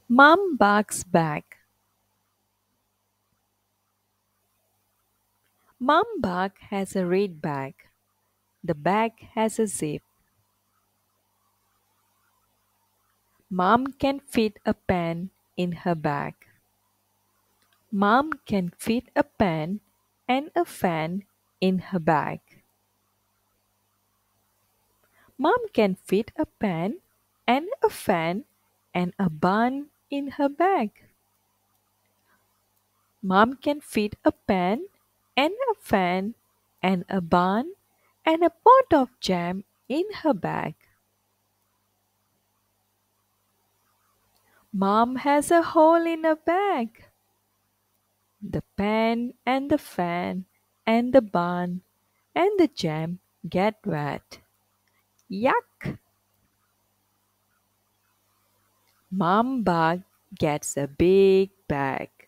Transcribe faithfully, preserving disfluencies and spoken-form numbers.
Mom barks back. Mom bark has a red bag. The bag has a zip. Mom can fit a pen in her bag. Mom can fit a pen and a fan in her bag. Mom can fit a pen and a fan and a bun in her bag. Mom can fit a pen and a fan and a bun and a pot of jam in her bag. Mom has a hole in her bag. The pen and the fan and the bun and the jam get wet. Yuck! Mom bug gets a big bag.